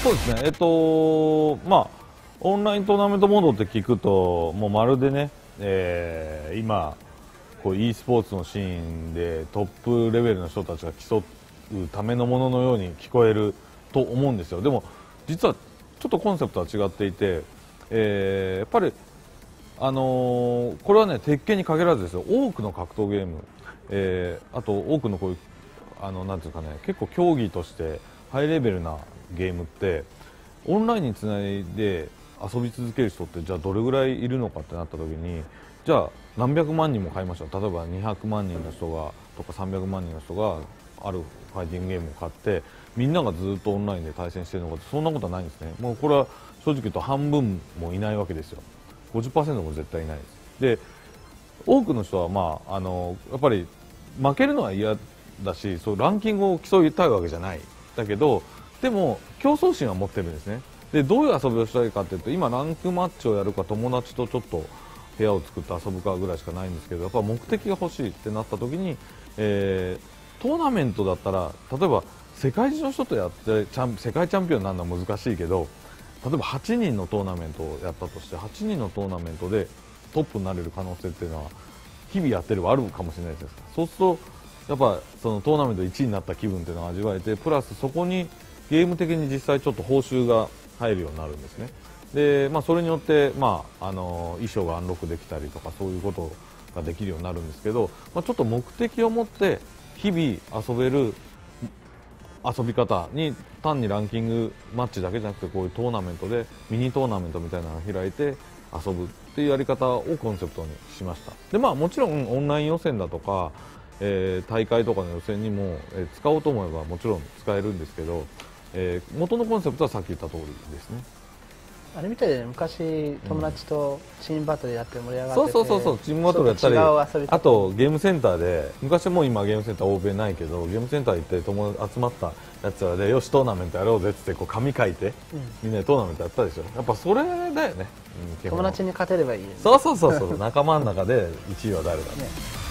そうですね、まあ、オンライントーナメントモードって聞くと、もうまるでね、今、こう e スポーツのシーンでトップレベルの人たちが競うためのもののように聞こえると思うんですよ。でも、実はちょっとコンセプトは違っていて、やっぱり、これはね、鉄拳に限らずですよ、多くの格闘ゲーム、あと多くのこういう、なんていうかね、結構競技としてハイレベルなゲームってオンラインにつないで遊び続ける人ってじゃあどれぐらいいるのかってなった時に、じゃあ何百万人も買いました、例えば200万人の人がとか300万人の人があるファイティングゲームを買ってみんながずっとオンラインで対戦しているのかって、そんなことはないんですね。もうこれは正直言うと半分もいないわけですよ。 50% も絶対いないです。で、多くの人は、まあ、やっぱり負けるのは嫌だし、そうランキングを競いたいわけじゃないだけど、でも競争心は持ってるんですね。で、どういう遊びをしたいかというと、今ランクマッチをやるか友達とちょっと部屋を作って遊ぶかぐらいしかないんですけど、やっぱ目的が欲しいってなった時に、トーナメントだったら例えば世界中の人とやって世界チャンピオンになるのは難しいけど、例えば8人のトーナメントをやったとして、8人のトーナメントでトップになれる可能性っていうのは日々やってればあるかもしれないです。そうするとやっぱそのトーナメント1位になった気分っていうのを味わえて、プラスそこにゲーム的に実際ちょっと報酬が入るようになるんですね。で、まあ、それによって、まあ、衣装がアンロックできたりとかそういうことができるようになるんですけど、まあ、ちょっと目的を持って日々遊べる遊び方に、単にランキングマッチだけじゃなくてこういうトーナメントでミニトーナメントみたいなのを開いて遊ぶっていうやり方をコンセプトにしました。で、まあ、もちろんオンライン予選だとか、大会とかの予選にも、使おうと思えばもちろん使えるんですけど、元のコンセプトはさっき言った通りですね。 あれみたいで昔友達とチームバトルやって盛り上がってて、 そうチームバトルやったり、あとゲームセンターで、昔も今ゲームセンター欧米ないけど、ゲームセンター行って集まったやつらでよしトーナメントやろうぜっつってこう紙書いて、みんなでトーナメントやったでしょ。やっぱそれだよね、 友達に勝てればいい、ね、 そう仲間の中で1位は誰だね。